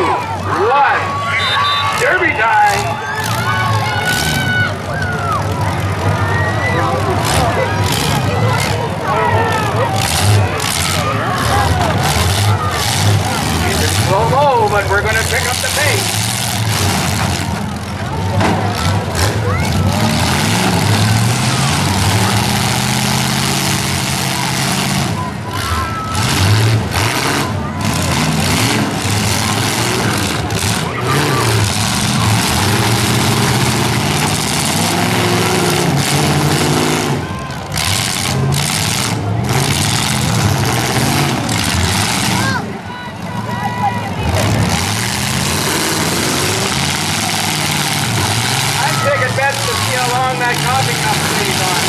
1. Derby time. It's slow, but we're going to pick up the pace. Along that coffee cup stays on.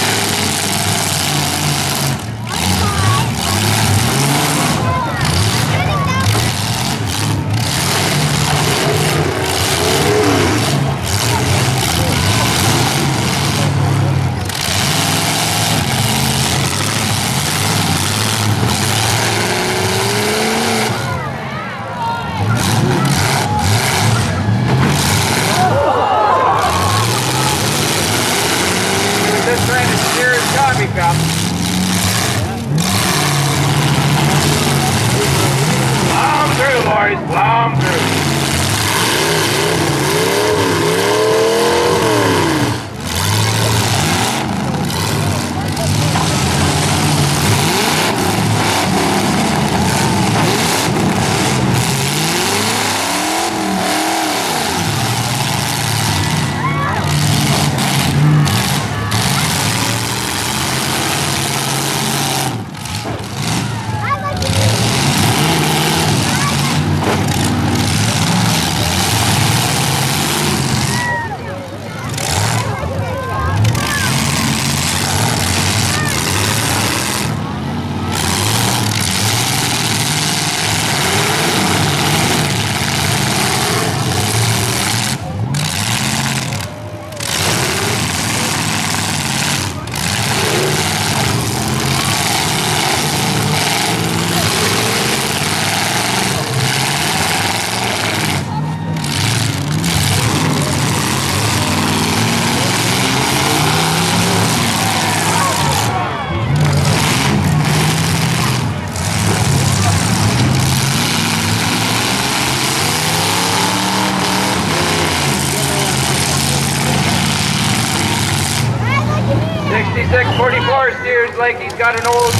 6644 steers like he's got an old,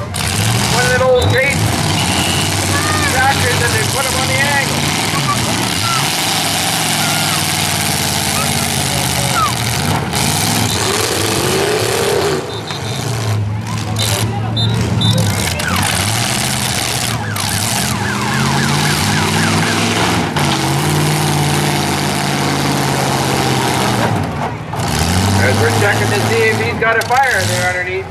one of the old great tractors that they put him on the angle. As we're checking to see if he's got a fire there underneath.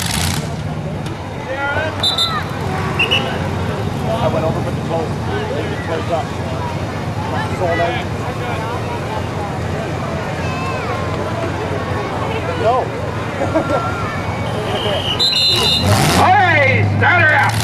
I went over with the boat. They just closed up. Sold out. No. Hey, start her up.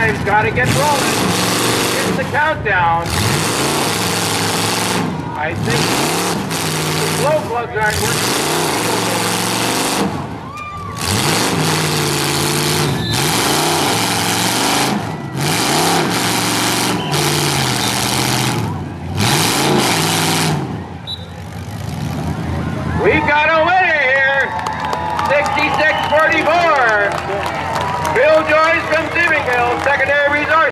drive's got to get rolling. Here's the countdown. I think the slow plugs aren't working. We've got a winner here, 66-44. Bill Joyce from Stephenville Secondary Resources.